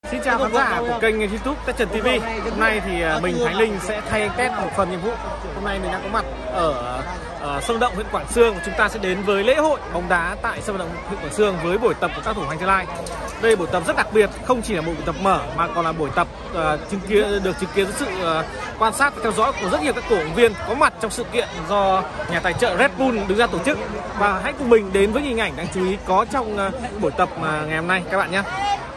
Xin chào khán giả của kênh YouTube Tết Trần TV. Hôm nay thì mình Khánh Linh sẽ thay anh Tết một phần nhiệm vụ. Hôm nay mình đang có mặt ở sân vận động huyện Quảng Xương. Chúng ta sẽ đến với lễ hội bóng đá tại sân vận động huyện Quảng Xương với buổi tập của các thủ Hoàng Gia Lai. Đây là buổi tập rất đặc biệt, không chỉ là một buổi tập mở mà còn là buổi tập được chứng kiến sự quan sát và theo dõi của rất nhiều các cổ động viên có mặt trong sự kiện do nhà tài trợ Red Bull đứng ra tổ chức. Và hãy cùng mình đến với hình ảnh đáng chú ý có trong buổi tập ngày hôm nay các bạn nhé.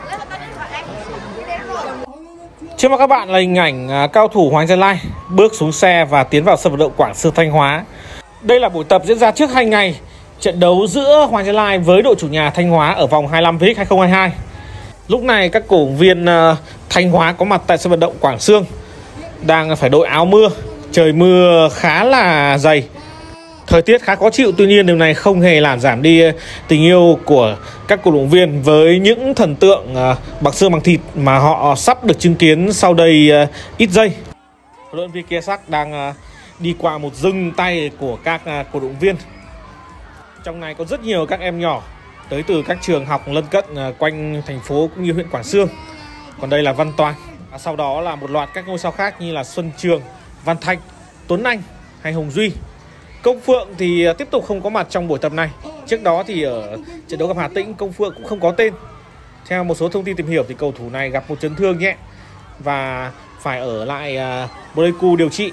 Trước mắt các bạn là hình ảnh cao thủ Hoàng Gia Lai bước xuống xe và tiến vào sân vận động Quảng Xương Thanh Hóa. Đây là buổi tập diễn ra trước 2 ngày trận đấu giữa Hoàng Gia Lai với đội chủ nhà Thanh Hóa ở vòng 25 V-League 2022. Lúc này các cổ động viên Thanh Hóa có mặt tại sân vận động Quảng Xương đang phải đội áo mưa, trời mưa khá là dày. Thời tiết khá khó chịu, tuy nhiên điều này không hề làm giảm đi tình yêu của các cổ động viên với những thần tượng bằng xương bằng thịt mà họ sắp được chứng kiến sau đây ít giây. Huấn luyện viên Kiesak đang đi qua một dừng tay của các cổ động viên. Trong này có rất nhiều các em nhỏ tới từ các trường học lân cận quanh thành phố cũng như huyện Quảng Xương. Còn đây là Văn Toàn. Sau đó là một loạt các ngôi sao khác như là Xuân Trường, Văn Thanh, Tuấn Anh hay Hồng Duy. Công Phượng thì tiếp tục không có mặt trong buổi tập này. Trước đó thì ở trận đấu gặp Hà Tĩnh, Công Phượng cũng không có tên. Theo một số thông tin tìm hiểu thì cầu thủ này gặp một chấn thương nhẹ và phải ở lại Pleiku điều trị.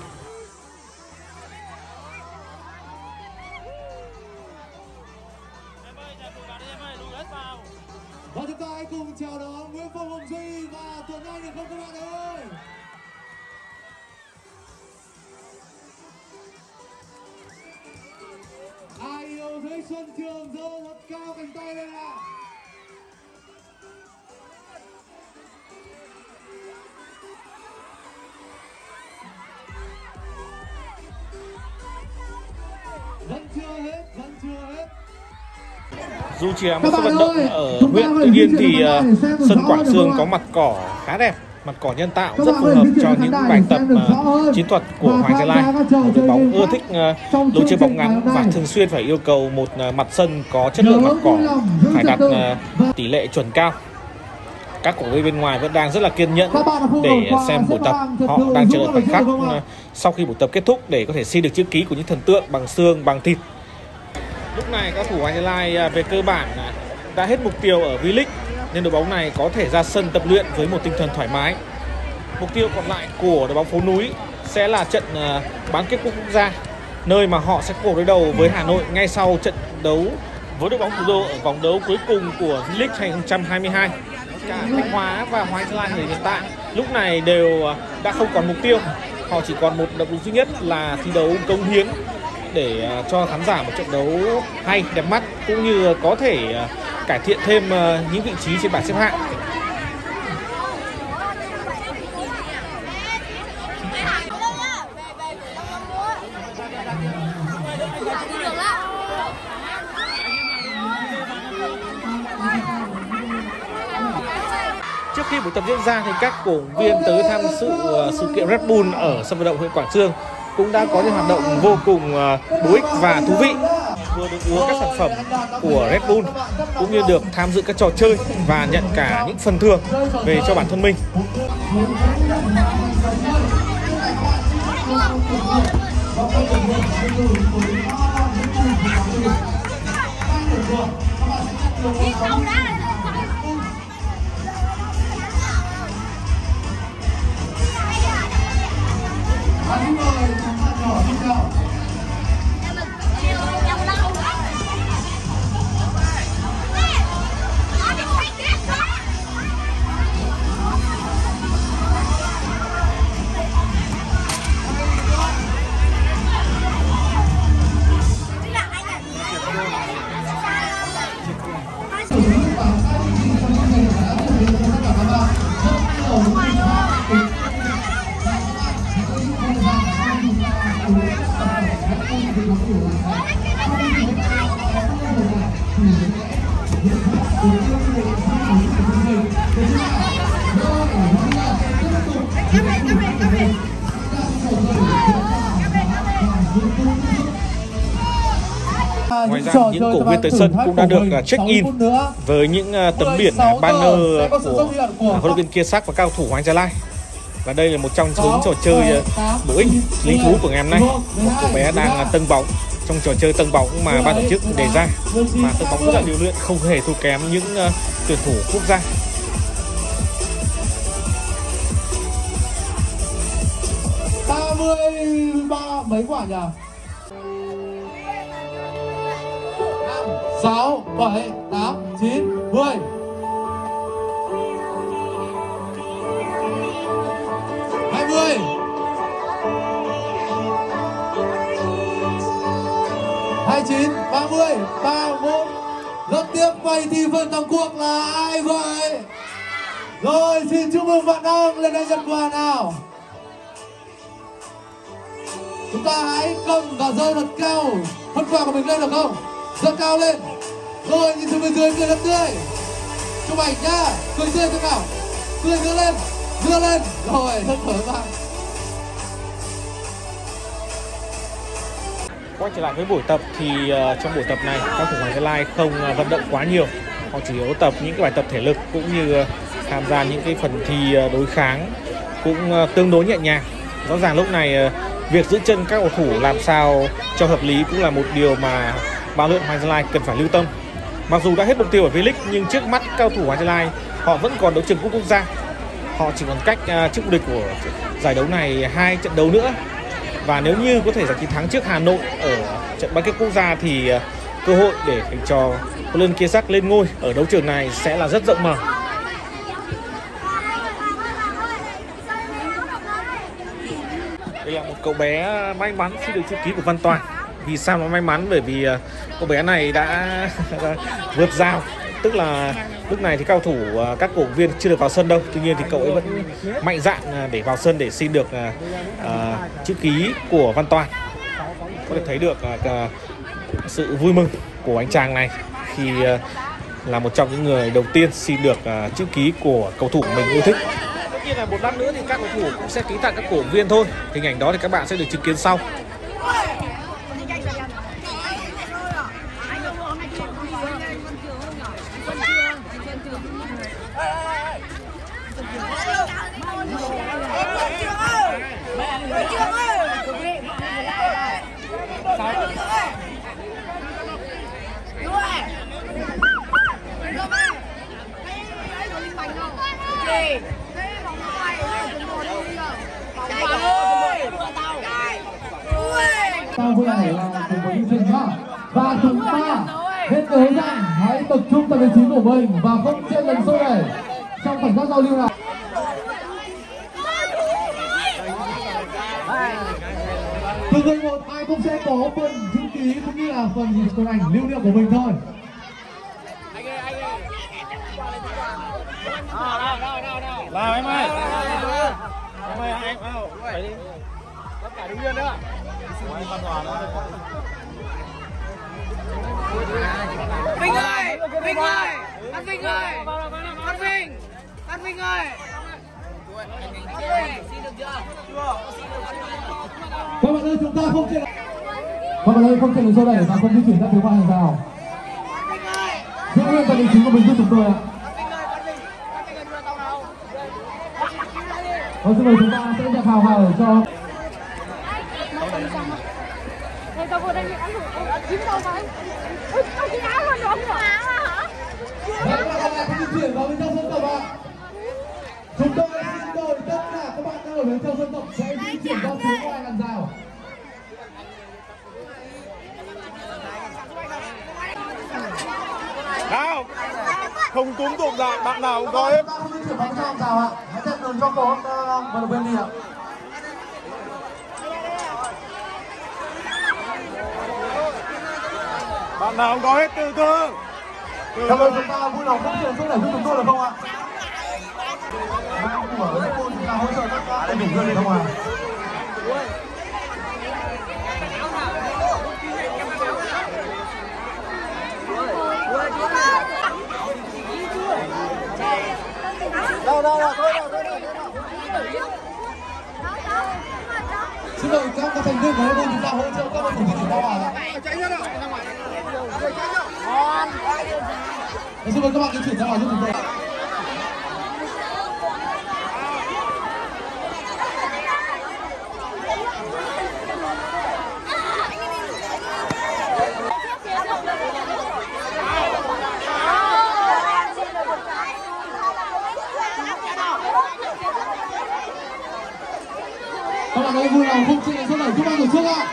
Và chúng ta hãy cùng chào đón Nguyễn Phong, Hồng Duy và Tuấn Anh được không các bạn ơi? Ai yêu thấy Xuân Trường giơ thật cao cánh tay lên ạ. Vẫn chưa hết, vẫn chưa hết. Dù chỉ là một sân vận động ở huyện, tuy nhiên thì sân Quảng Xương có mặt cỏ khá đẹp, mặt cỏ nhân tạo rất phù hợp cho những bài tập chiến thuật của Hoàng Gia Lai. Một đội bóng ưa thích lối chơi bóng ngắn và thường xuyên phải yêu cầu một mặt sân có chất lượng mặt cỏ phải đạt tỷ lệ chuẩn cao. Các cổ động viên bên ngoài vẫn đang rất là kiên nhẫn để xem buổi tập. Họ đang chờ đợi khoảnh khắc sau khi buổi tập kết thúc để có thể xin được chữ ký của những thần tượng bằng xương bằng thịt. Lúc này các thủ Hoàng Gia Lai về cơ bản đã hết mục tiêu ở V-League nên đội bóng này có thể ra sân tập luyện với một tinh thần thoải mái. Mục tiêu còn lại của đội bóng phố núi sẽ là trận bán kết quốc gia, nơi mà họ sẽ cuộc đối đầu với Hà Nội ngay sau trận đấu với đội bóng thủ đô ở vòng đấu cuối cùng của V-League 2022. Cả Thanh Hóa và Hoàng Gia Lai hiện tại lúc này đều đã không còn mục tiêu, họ chỉ còn một động lực duy nhất là thi đấu cống hiến để cho khán giả một trận đấu hay, đẹp mắt cũng như có thể cải thiện thêm những vị trí trên bảng xếp hạng. Trước khi buổi tập diễn ra thì các cổ động viên tới tham dự sự kiện Red Bull ở sân vận động huyện Quảng Xương cũng đã có những hoạt động vô cùng bổ ích và thú vị. Vừa được uống các sản phẩm của Red Bull cũng như được tham dự các trò chơi và nhận cả những phần thưởng về cho bản thân mình. Ngoài ra những cổ viên tới sân cũng đã được check-in với những tấm biển banner của huấn luyện viên Kia Sắc và cao thủ Hoàng Anh Gia Lai. Và đây là một trong những trò chơi bổ ích, lý thú của ngày hôm nay. Một cậu bé đang tâng bóng trong trò chơi tâng bóng mà ban tổ chức đề ra, mà tâng bóng rất là điêu luyện, không hề thua kém những tuyển thủ quốc gia. Mấy quả nhỉ? 6, 7, 8, 9, 10. 20. 29, 30, 31. Rất tiếp, vậy thì phần thắng cuộc là ai vậy? Rồi, xin chúc mừng bạn Đăng lên đây nhận quà nào. Chúng ta hãy cầm và giơ thật cao phần quà của mình lên được không? Giơ cao lên. Rồi nhìn xuống bên dưới cười thật tươi. Chụp ảnh nhá, cười tươi thế nào? Cười đưa lên, đưa lên. Rồi, rất khởi bạn. Quay trở lại với buổi tập thì trong buổi tập này các thủ Hoàng Anh Gia Lai không vận động quá nhiều. Họ chủ yếu tập những cái bài tập thể lực cũng như tham gia những cái phần thi đối kháng cũng tương đối nhẹ nhàng. Rõ ràng lúc này việc giữ chân các cầu thủ làm sao cho hợp lý cũng là một điều mà ban luyện Hoàng Anh Gia Lai cần phải lưu tâm. Mặc dù đã hết mục tiêu ở V-League nhưng trước mắt cao thủ Hoàng Anh Gia Lai họ vẫn còn đấu trường cúp quốc gia. Họ chỉ còn cách chức vô địch của giải đấu này 2 trận đấu nữa. Và nếu như có thể giành chiến thắng trước Hà Nội ở trận bán kết quốc gia thì cơ hội để thành cho huấn luyện viên Kia Sắc lên ngôi ở đấu trường này sẽ là rất rộng mở. Đây là một cậu bé may mắn khi được chữ ký của Văn Toàn. Vì sao nó may mắn? Bởi vì cậu bé này đã vượt rào. Tức là lúc này thì cao thủ các cổ động viên chưa được vào sân đâu. Tuy nhiên thì cậu ấy vẫn mạnh dạn để vào sân để xin được chữ ký của Văn Toàn. Có thể thấy được sự vui mừng của anh chàng này khi là một trong những người đầu tiên xin được chữ ký của cầu thủ mình yêu thích. Tất nhiên là một lát nữa thì các cầu thủ cũng sẽ ký tặng các cổ động viên thôi. Hình ảnh đó thì các bạn sẽ được chứng kiến sau. Sau vừa này là cùng với chương trình nhá. Và chúng ta hết nhớ rằng hãy tập trung tại vị trí của mình và không chen lấn sâu đẩy trong khoảnh khắc giao lưu nào. Từ người một ai cũng sẽ có phần chữ ký cũng như là phần ảnh lưu niệm của mình thôi. Vào em ơi. Em ơi em vào. Phải đi. Tất cả đứng yên nữa. Vinh ơi! Vinh ơi! Văn Vinh ơi! Văn Vinh! Văn Vinh ơi! Xin được chưa? Các bạn ơi, chúng ta không chen. Các bạn ơi, không chen lấn sâu đẩy và không di chuyển ra phía ngoài hàng rào. Giữ nguyên tại vị trí của mình giúp chúng tôi ạ. Xin mời chúng ta sẽ nhập hào hào cho. Tao vừa đang bị ăn thử đâu vậy? Ôi, tao cái áo luôn rồi hả? Các bạn lại di chuyển vào bên trong sân tập ạ. Chúng tôi xin mời tất cả các bạn đang ở bên trong sân tập sẽ di chuyển ra phía ngoài hàng rào. Nào, không túm tụm lại, bạn nào cũng có hết. Các bạn không di chuyển vào bên trong hàng rào ạ. Hãy chặn đường cho cổ vận động viên đi ạ. Bạn nào cũng có hết, từ từ. Cảm ơn chúng ta vui lòng không chuyển xuống để giúp chúng tôi được không ạ? Của Red Bull chúng ta hỗ trợ các vận động viên ra ngoài. Đâu, thôi đâu. Xin mời các thành viên của hai bên chúng ta hỗ trợ các cầu thủ di chuyển ra ngoài ạ. Xin mời các bạn di chuyển ra ngoài giúp chúng tôi. Các bạn ơi, vui lòng không chịu sân đẩy giúp anh tổ chức ạ.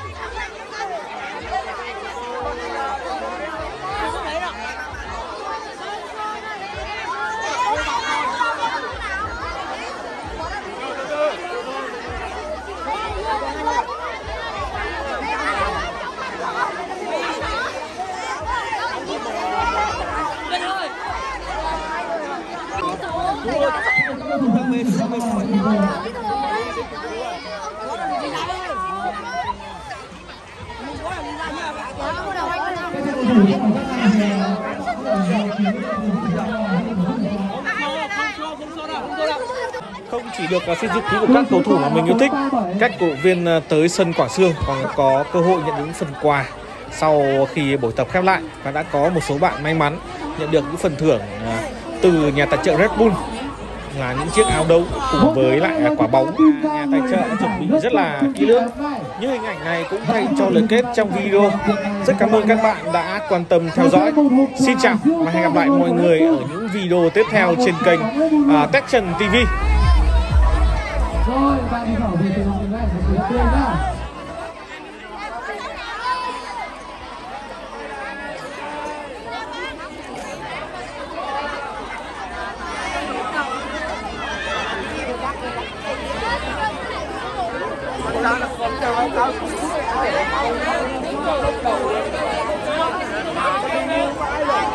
Không chỉ được xây dựng ký của các cầu thủ mà mình yêu thích, các cổ động viên tới sân Quảng Xương còn có cơ hội nhận những phần quà sau khi buổi tập khép lại, và đã có một số bạn may mắn nhận được những phần thưởng từ nhà tài trợ Red Bull là những chiếc áo đấu cùng với lại quả bóng. Nhà tài trợ đã chuẩn bị rất là kỹ lưỡng. Những hình ảnh này cũng thay cho lời kết trong video. Rất cảm ơn các bạn đã quan tâm theo dõi. Xin chào và hẹn gặp lại mọi người ở những video tiếp theo trên kênh Techtrần TV. Rồi, bạn đi khảo về từ mình này, một tươi nhá. Hãy subscribe cho kênh Ghiền Mì Gõ để không bỏ lỡ những video hấp dẫn.